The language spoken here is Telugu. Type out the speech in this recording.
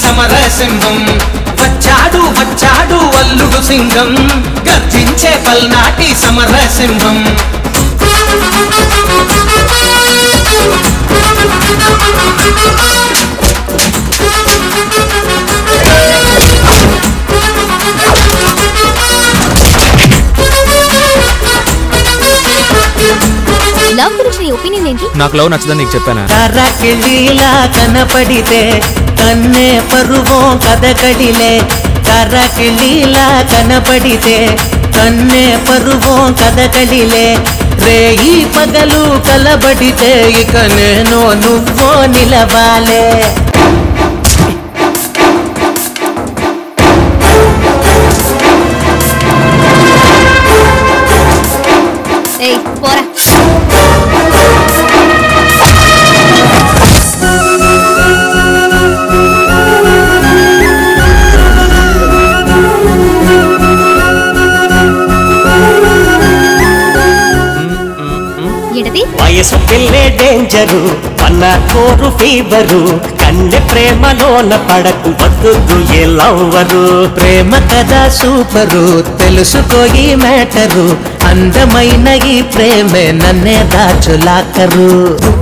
సమరసింహం వచ్చాడు వచ్చాడు అల్లుడు సింగం గర్జించే పల్నాటి సమరసింహం లవ్ గురించి నీ ఒపీనియన్ ఏంటి? నాకు లవ్ నచ్చదని నీకు చెప్పానా? కర్రకిళీలా కనపడితే కన్నే పరువో కదకడిలే కర్రకిళీలా కనపడితే కన్నే పరువో కదకడిలే రేయి పగలు కలబడితే ఇక నేను నువ్వో నిలవాలే ఏయ్ పోరా. వయసు పిల్లే డేంజరు అన్న కోరు ఫీవరు కన్నె ప్రేమలోన పడకు వద్దు ఎలవ్వరు ప్రేమ కదా సూపరు తెలుసుకో ఈ మ్యాటరు అందమైన ఈ ప్రేమే నన్నే దాచులాకరు